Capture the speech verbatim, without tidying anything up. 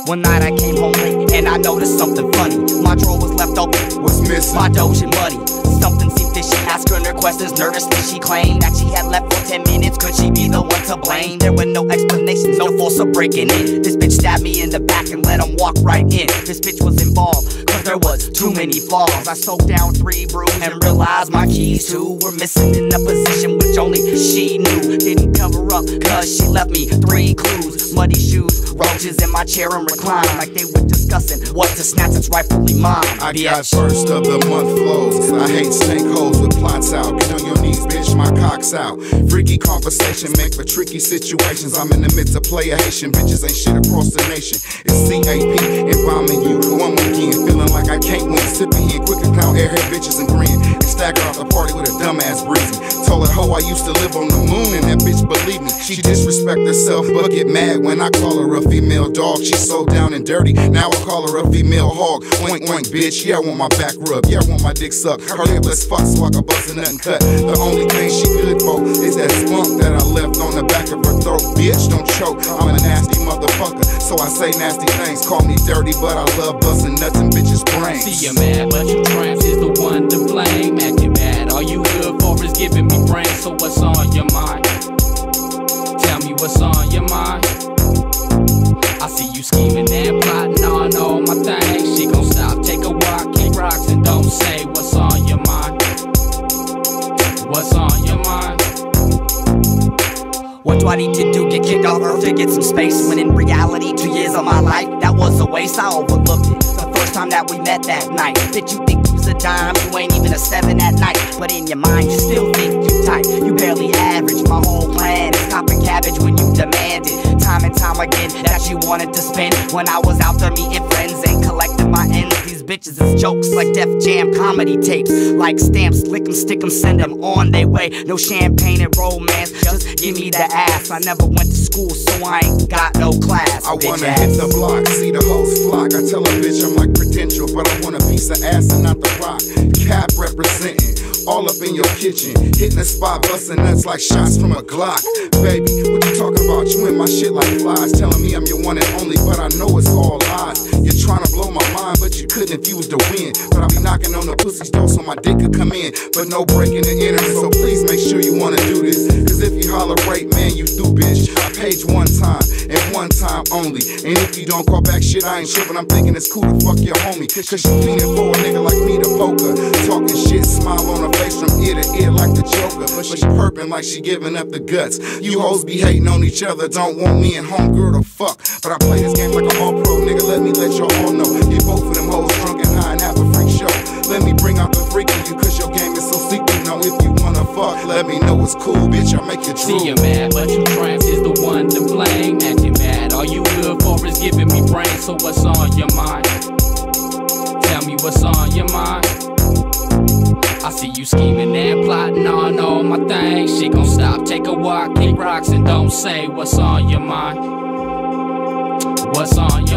One night I came home late and I noticed something funny. My drawer was left open, What's missing? my Doge and money. Something seemed fishy, asking her questions nervously. She claimed that she had left for ten minutes. Could she be the one to blame? There were no explanations, no force of breaking in. This bitch stabbed me in the back and let him walk right in. This bitch was involved, cause there was too many flaws. I soaked down three brews and realized my keys too were missing in a position which only she knew. Didn't cover up, cause she left me three clues. Muddy shoes, roaches in my chair and recline, like they were discussing what to snatch that's rightfully mine. I got first of the month flows. I hate snake holes with plots out. Get on your knees, bitch, my cock's out. Freaky conversation make for tricky situations. I'm in the midst of player Haitian. Bitches ain't shit across the nation. It's C A P embalming you one weekend. Feeling like I can't win. Sipping here quick and clown airhead bitches and grin. And stagger off the party with a dumbass breezy. Told her, ho, I used to live on the moon, and that bitch believe me. She disrespect herself, but get mad when I call her a female dog. She's so down and dirty, now I call her a female hog. Oink, oink, bitch, yeah, I want my back rubbed, yeah, I want my dick sucked. Her lipless fuck so I can bust a nut and cut. The only thing she good for is that spunk that I left on the back of her throat. Bitch, don't choke, I'm a nasty motherfucker, so I say nasty things. Call me dirty, but I love busting nuts and bitches' brains. See you mad, but you tramps is the one to blame. Acting bad, all you good for is giving me brains. So what's on your mind? Tell me what's on your mind. I see you scheming and plotting on all my things. She gon' stop, take a walk, kick rocks, and don't say what's on your mind. What's on your mind? What do I need to do? Get kicked off Earth to get some space? When in reality, two years of my life, that was a waste. I overlooked it the first time that we met that night. Did you think you was a dime? You ain't even a seven at night. But in your mind, you still think you tight. You barely average. My whole plan is copping cabbage when you demanded time and time again that you wanted to spend. When I was out there meeting friends and collecting my ends, these bitches is jokes like Def Jam comedy tapes. Like stamps, lick 'em, stick 'em, send 'em on their way. No champagne and romance, just give me the ass. I never went to school, so I ain't got no class. I wanna hit the block, see the hoes flock. I tell a bitch I'm like Prudential, but I want a piece of ass and not the rock. Cap representing, all up in your kitchen, hitting the spot, busting nuts like shots from a Glock. Baby, what you talking about? You in my shit like flies, telling me I'm your one and only, but I know it's all lies. You're trying to blow my mind, but you couldn't if you was to win. But I be knocking on the pussy's door so my dick could come in, but no breaking the internet. So please make sure you wanna do this, cause if you holler rape, man, you through, bitch. I paid you one time and one time only, and if you don't call back shit, I ain't tripping. I'm thinking it's cool to fuck your homie, cause you fiending for a nigga like me to poker. Talking shit, smile on her face from ear to ear like the Joker, but she perping like she giving up the guts. You hoes be hating on each other, don't want me and homegirl to fuck, but I play this game like a all pro, nigga. Let me let y'all all know, get both of them hoes drunk and high and have a freak show. Let me bring out the freak in you, cause your game is so secret. Now if you wanna fuck, let me know it's cool, bitch, I'll make you true. See you mad, but you tramps is the one to blame. Acting bad, all you good for is giving me brains. So what's on your mind? Tell me what's on your mind. I see you scheming and plotting on all my things. She gon' stop, take a walk, kick rocks, and don't say what's on your mind. What's on your mind?